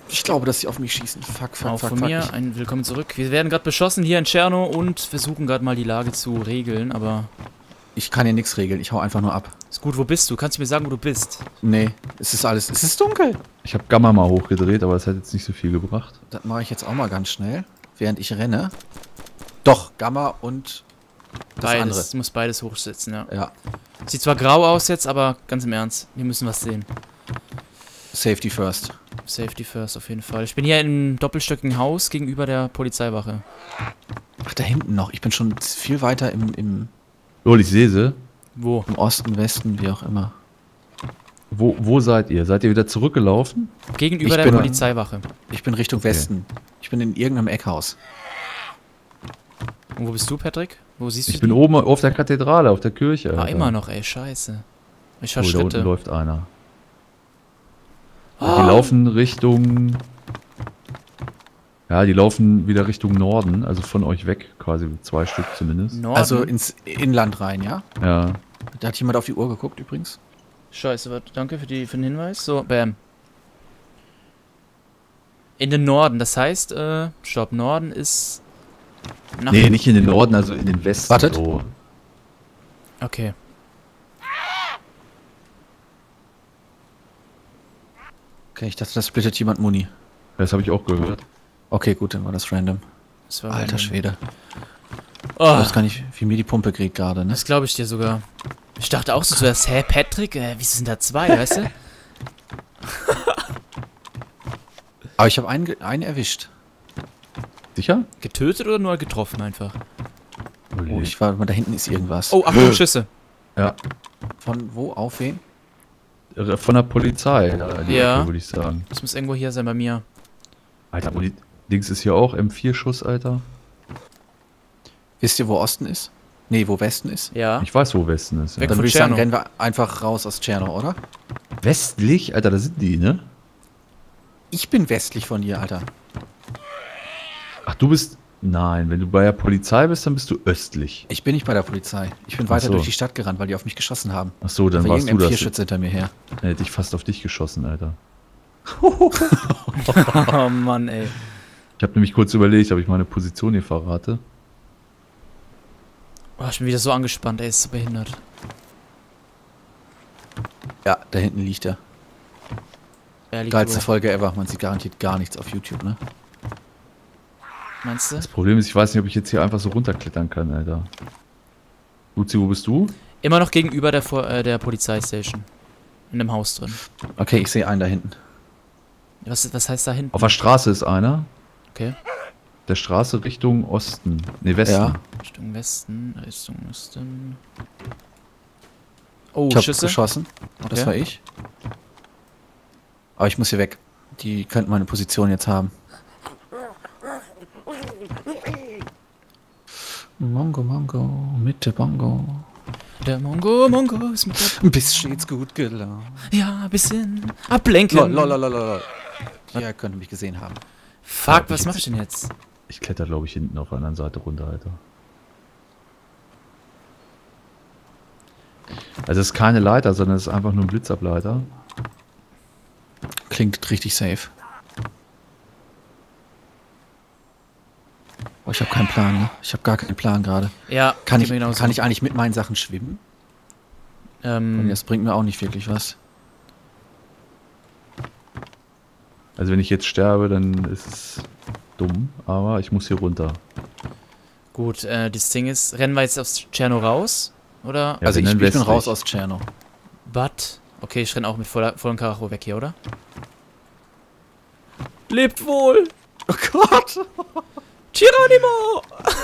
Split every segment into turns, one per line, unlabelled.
Ich glaube, dass sie auf mich schießen. Fuck, fuck,
Auch
fuck,
von
fuck.
mir ein Willkommen zurück. Wir werden gerade beschossen hier in Tscherno und versuchen gerade mal die Lage zu regeln, aber...
Ich kann hier nichts regeln, ich hau einfach nur ab.
Ist gut, wo bist du? Kannst du mir sagen, wo du bist?
Nee, es ist alles... Es ist dunkel.
Ich habe Gamma mal hochgedreht, aber das hat jetzt nicht so viel gebracht.
Das mache ich jetzt auch mal ganz schnell, während ich renne. Doch, Gamma und das
Beides.
andere.
Du musst beides hochsetzen, ja.
Ja,
Sieht zwar grau aus jetzt, aber ganz im Ernst. Wir müssen was sehen.
Safety first.
Safety first auf jeden Fall. Ich bin hier im doppelstöckigen Haus gegenüber der Polizeiwache.
Ach, da hinten noch. Ich bin schon viel weiter im
Lol, ich sehe sie.
Wo?
Osten, Westen, wie auch immer.
Wo seid ihr? Seid ihr wieder zurückgelaufen?
Gegenüber
Ich
der
bin-
Polizeiwache.
Ich bin Richtung Westen. Ich bin in irgendeinem Eckhaus.
Und wo bist du, Patrick? Wo siehst du
Ich bin
die?
oben auf der Kathedrale, auf der Kirche.
Ah,
Alter.
immer noch, ey, scheiße. Ich höre
Oh, da unten
Schritte.
läuft einer.
Ah.
Die laufen Richtung... Ja, die laufen wieder Richtung Norden, also von euch weg, quasi 2 Stück zumindest.
Norden?
Also ins Inland rein, ja?
Ja.
Da hat jemand auf die Uhr geguckt übrigens.
Scheiße, warte, danke für den Hinweis. So, bam. In den Norden, das heißt, stopp, Norden ist... Nach
Nee, nicht in den Norden, also in den Westen.
Wartet.
So.
Okay.
Okay, ich dachte, das splittet jemand Muni.
Das habe ich auch gehört.
Okay, gut, dann war das random.
Das war
Alter
random.
Schwede. Ich
Oh,
weiß gar nicht, wie mir die Pumpe kriegt gerade, ne?
das glaube ich dir sogar. Ich dachte auch so zuerst, hä, Patrick? Wieso sind da zwei, weißt du?
Aber ich habe einen erwischt.
Sicher?
Getötet oder nur getroffen einfach?
Oh, ich war, da hinten ist irgendwas.
Oh, Achtung, Schüsse.
Ja.
Von wo? Auf wen?
Von der Polizei, die
Ja.
Ecke, würde ich sagen.
Das muss irgendwo hier sein bei mir.
Alter, wo die Dings ist hier auch M4-Schuss, Alter.
Wisst ihr, wo Osten ist? Nee, wo Westen ist?
Ja.
Ich weiß, wo Westen ist. Ja.
Weg
Dann
von
würde ich sagen,
Tscherno.
rennen wir einfach raus aus Tscherno, oder?
Westlich? Alter, da sind die, ne?
Ich bin westlich von dir, Alter.
Ach, du bist... Nein, wenn du bei der Polizei bist, dann bist du östlich.
Ich bin nicht bei der Polizei. Ich bin
Ach
weiter
so.
durch die Stadt gerannt, weil die auf mich geschossen haben.
Ach so, dann
Da war
warst du
irgendein
das.
Vierschütze hinter mir her.
Dann hätte ich fast auf dich geschossen, Alter.
Oh Mann, ey.
Ich habe nämlich kurz überlegt, ob ich meine Position hier verrate.
Oh, ich bin wieder so angespannt, ey, ist so behindert.
Ja, da hinten liegt er.
Ehrlich,
Geilste Folge ever. Man sieht garantiert gar nichts auf YouTube, ne?
meinst du?
Das Problem ist, ich weiß nicht, ob ich jetzt hier einfach so runterklettern kann, Alter. Luzi, wo bist du?
Immer noch gegenüber der Polizeistation. In dem Haus drin.
Okay, ich sehe einen da hinten.
Was heißt da hinten?
Auf der Straße ist einer.
Okay.
Der Straße Richtung Osten. Ne, Westen.
Ja.
Richtung Westen, Richtung Osten. Oh,
Ich habe
Schüsse.
geschossen. Das
Okay.
war ich. Aber ich muss hier weg. Die könnten meine Position jetzt haben. Mongo, Mongo, Mitte Bongo.
Der Mongo ist mit der...
Bis stets gut gelaunt.
Ja, bisschen ablenken.
Lololololol. Ja, könnte mich gesehen haben.
Fuck, was mach ich denn jetzt?
Ich kletter, glaube ich, hinten auf der anderen Seite runter, Alter. Also es ist keine Leiter, sondern es ist einfach nur ein Blitzableiter.
Klingt richtig safe. Oh, ich habe keinen Plan, ne? Ich habe gar keinen Plan gerade.
Ja,
Kann
geht mir genauso.
ich eigentlich mit meinen Sachen schwimmen? Und das bringt mir auch nicht wirklich was.
Also wenn ich jetzt sterbe, dann ist es dumm, aber ich muss hier runter.
Gut, das Ding ist, rennen wir jetzt aus Tscherno raus? Oder?
Ja,
Also
wenn
ich
dann
bin
westlich.
raus aus Tscherno.
But? Okay, ich renne auch mit vollem Karacho weg hier, oder? Lebt wohl!
Oh Gott!
Geronimo!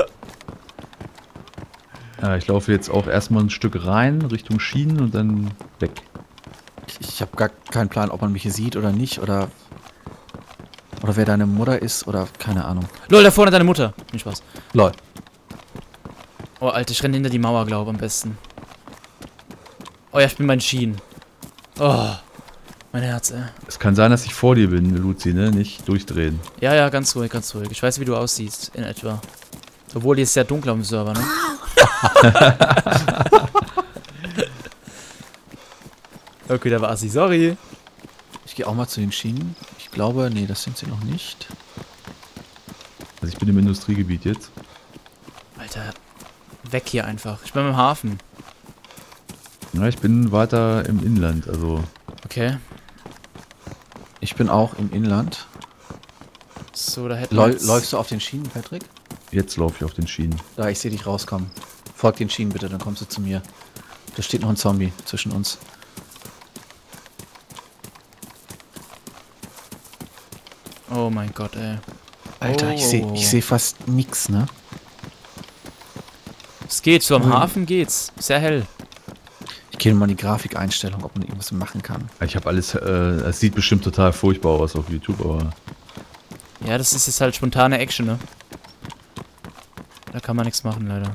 Ja, ich laufe jetzt auch erstmal ein Stück rein, Richtung Schienen und dann weg.
Ich habe gar keinen Plan, ob man mich hier sieht oder nicht, oder wer deine Mutter ist, oder keine Ahnung.
Lol, da vorne deine Mutter. Nicht Spaß.
Lol.
Oh, Alter, ich renne hinter die Mauer, glaube am besten. Oh ja, ich bin bei den Schienen. Oh, mein Herz, ey.
Es kann sein, dass ich vor dir bin, Luzi, ne? Nicht durchdrehen.
Ja, ja, ganz ruhig, ganz ruhig. Ich weiß, wie du aussiehst, in etwa. Obwohl, hier ist sehr dunkel am Server, ne? Okay, da war sie, sorry.
Ich gehe auch mal zu den Schienen. Ich glaube, nee, das sind sie noch nicht.
Also ich bin im Industriegebiet jetzt.
Alter, weg hier einfach. Ich bin beim Hafen.
Ja, ich bin weiter im Inland, also...
Okay.
Ich bin auch im Inland.
So, da hätten wir jetzt...
Läufst du auf den Schienen, Patrick?
Jetzt laufe ich auf den Schienen.
Da, ich sehe dich rauskommen. Folg den Schienen bitte, dann kommst du zu mir. Da steht noch ein Zombie zwischen uns.
Oh mein Gott, ey.
Alter, ich seh fast nix, ne?
Es geht, so am Hafen geht's. Sehr hell.
Ich gehe mal in die Grafikeinstellung, ob man irgendwas machen kann.
Ich habe alles... es sieht bestimmt total furchtbar aus auf YouTube, aber...
Ja, das ist jetzt halt spontane Action, ne? Da kann man nichts machen, leider.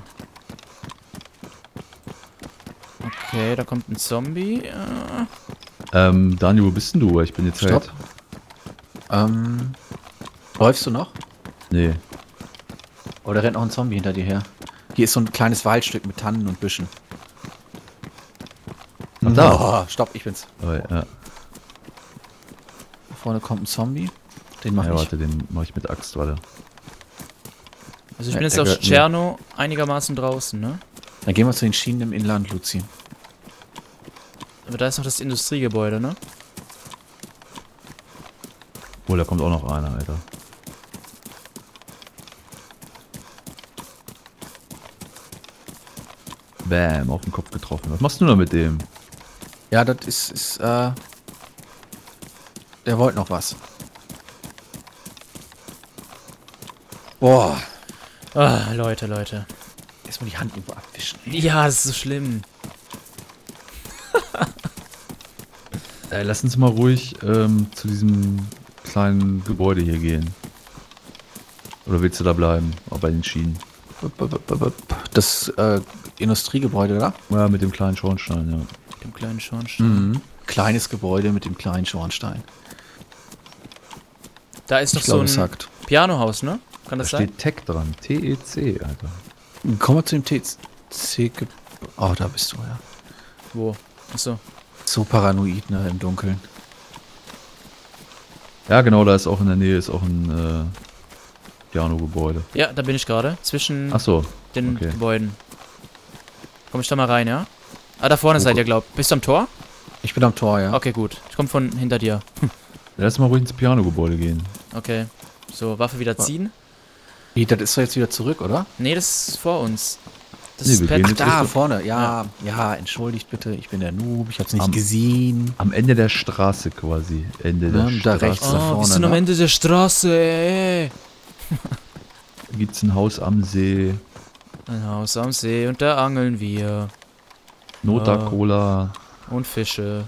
Okay, da kommt ein Zombie.
Daniel, wo bist denn du? Ich bin jetzt
Stopp.
halt...
Läufst du noch?
Nee.
Oder rennt noch ein Zombie hinter dir her? Hier ist so ein kleines Waldstück mit Tannen und Büschen.
Ach, da.
Oh, stopp, ich bin's.
Oh, ja.
Da vorne kommt ein Zombie. Den mach
Ja,
ich.
warte, den mache ich mit Axt, warte.
Also ich
Ja,
bin jetzt
der
aus
gehört mir.
Tscherno einigermaßen draußen, ne?
Dann gehen wir zu den Schienen im Inland, Luzi.
Aber da ist noch das Industriegebäude, ne?
Oh, da kommt auch noch einer, Alter. Bam, auf den Kopf getroffen. Was machst du da mit dem?
Ja, das ist der wollte noch was. Boah.
Ah, Leute.
Erstmal die Hand irgendwo abwischen.
Ja, das ist so schlimm.
Lass uns mal ruhig zu diesem kleinen Gebäude hier gehen. Oder willst du da bleiben? Auch bei den Schienen.
Das Industriegebäude da?
Ja, mit dem kleinen Schornstein, ja.
Mit dem kleinen Schornstein.
Kleines Gebäude mit dem kleinen Schornstein.
Da ist noch
Ich glaube, es
so ein
sagt.
Pianohaus, ne? Kann
Da
das sein?
steht Tech dran. TEC, Alter.
Kommen wir zu dem TC. Oh, da bist du, ja.
Wo? Achso.
So paranoid, ne, im Dunkeln.
Ja, genau, da ist auch in der Nähe ist auch ein Piano-Gebäude.
Ja, da bin ich gerade. Zwischen
Ach so,
den
okay.
Gebäuden. Komm ich da mal rein, ja? Ah, da vorne seid ihr, glaub. Bist du am Tor?
Ich bin am Tor, ja.
Okay, gut. Ich komm von hinter dir.
Lass mal ruhig ins Piano-Gebäude gehen.
Okay. So, Waffe wieder ziehen.
Wie, das ist doch jetzt wieder zurück, oder?
Nee, das ist vor uns. Das
Nee,
ist
wir
Pet.
gehen
Ach,
jetzt
da
Richtung-
vorne. Ja, entschuldigt bitte. Ich bin der Noob. Ich hab's nicht
Am-
gesehen.
Am Ende der Straße quasi. Ende der
Ja, da
Straße.
rechts. Da
Oh,
vorne,
wir sind am
ne?
Ende der Straße, ey.
Gibt's ein Haus am See.
Ein Haus am See und da angeln wir.
Nota-Cola.
Und Fische.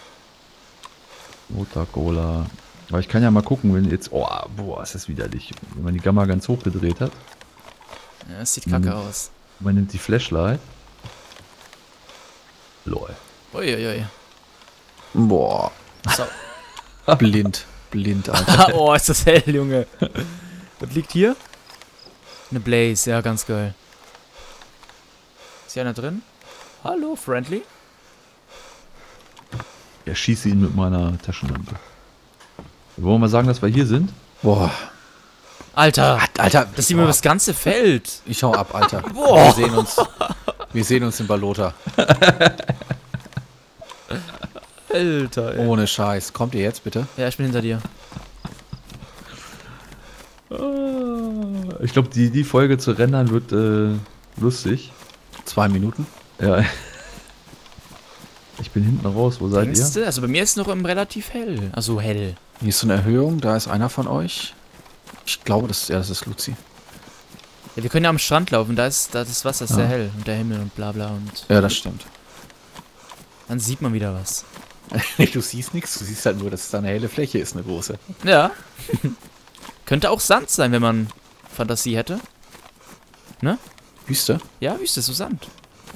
Nota-Cola. Aber ich kann ja mal gucken, wenn jetzt... Oh, boah, ist das widerlich. Wenn man die Gamma ganz hoch gedreht hat.
Ja, das sieht kacke
Mhm.
aus.
Man nimmt die Flashlight. Lol.
Uiuiui.
Boah.
So.
Blind, Alter.
Oh, ist das hell, Junge. Was liegt hier? Eine Blaze, ja, ganz geil. Ist hier einer drin? Hallo, Friendly?
Ja, schieße ihn mit meiner Taschenlampe. Wollen wir mal sagen, dass wir hier sind?
Boah.
Alter,
Alter.
das sieht mir das ganze Feld.
Ich hau ab, Alter.
Boah.
Wir sehen uns in Balota.
Alter, ey.
Ohne Scheiß. Kommt ihr jetzt, bitte?
Ja, ich bin hinter dir.
Ich glaube, die Folge zu rendern wird lustig.
2 Minuten.
Ja. Ich bin hinten raus. Wo seid ihr?
Denkst du? Also bei mir ist es noch relativ hell. Also hell.
Hier ist so eine Erhöhung. Da ist einer von euch. Ich glaube, das ist Luzi.
Ja, wir können ja am Strand laufen. Da ist das Wasser
Ja.
sehr hell. Und der Himmel und bla bla. Und
Ja, das stimmt.
dann sieht man wieder was.
Du siehst nichts. Du siehst halt nur, dass es da eine helle Fläche ist, eine große.
Ja. Könnte auch Sand sein, wenn man Fantasie hätte.
Wüste?
Ja, Wüste, so Sand.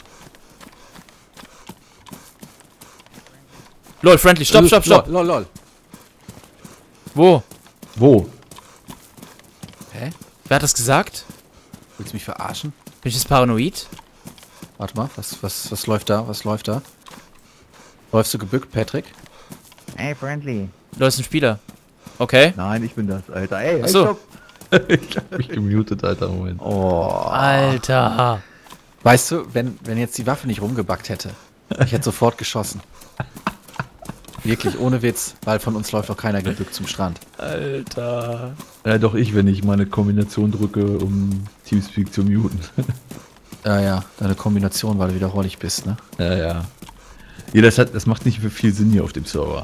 Lol, Friendly, stopp.
Lol.
Wo?
Wo?
Hä?
Wer hat das gesagt?
Willst du mich verarschen?
Bin ich jetzt paranoid?
Warte mal, was läuft da? Was läuft da? Läufst du gebückt, Patrick?
Hey, Friendly.
Lol, ist ein Spieler. Okay.
Nein, ich bin das, Alter. Ey,
Ach so.
stopp. Ich hab mich gemutet, Alter. Moment.
Oh.
Alter.
Weißt du, wenn jetzt die Waffe nicht rumgebackt hätte, ich hätte sofort geschossen. Wirklich, ohne Witz, weil von uns läuft doch keiner gebückt zum Strand.
Alter.
Ja, doch ich, wenn ich meine Kombination drücke, um Teamspeak zu muten.
Ja, deine Kombination, weil du wieder rollig bist, ne?
Ja. Ja, das macht nicht viel Sinn hier auf dem Server.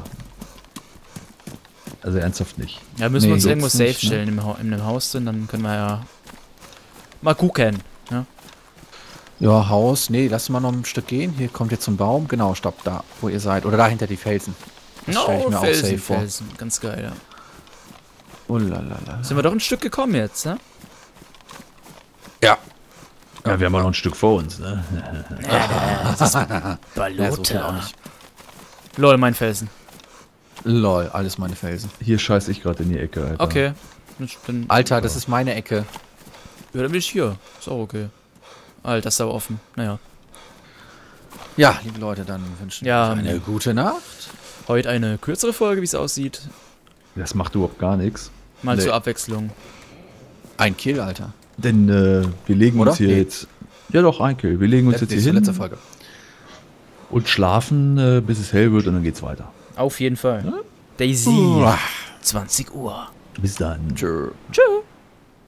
Also ernsthaft nicht.
Ja, müssen wir uns
Nee,
irgendwo
jetzt
safe
nicht, ne?
stellen in einem Haus drin, dann können wir ja mal gucken. Ja.
Ja, Haus, nee, lass mal noch ein Stück gehen. Hier kommt jetzt ein Baum. Genau, stopp, da, wo ihr seid. Oder da hinter die Felsen. Das stelle ich mir auch safe vor.
Felsen. Ganz geil, ja.
Oh lalala.
Sind wir doch ein Stück gekommen jetzt, ne?
Ja.
Ja, wir haben auch noch ein Stück vor uns, ne?
Ja, so viel auch nicht.
Lol, mein Felsen.
Lol, alles meine Felsen.
Hier scheiß ich gerade in die Ecke, Alter.
Okay. Dann,
Alter, das ist meine Ecke.
ja, dann bin ich hier. Ist auch okay. Alter, ist aber offen. Naja.
Ja, liebe Leute, dann wünschen wir
Ja,
euch eine gute Nacht.
Heute eine kürzere Folge, wie es aussieht.
Das macht überhaupt gar nichts.
Mal
Nee.
zur Abwechslung.
Ein Kill, Alter.
Denn wir legen
Oder?
uns hier
Nee.
jetzt... Ja doch, Einkel. Wir legen uns jetzt hier hin
Letzte Folge.
und schlafen, bis es hell wird und dann geht's weiter.
Auf jeden Fall. Daisy.
Uah.
20 Uhr.
Bis dann.
Tschö.
Tschüss.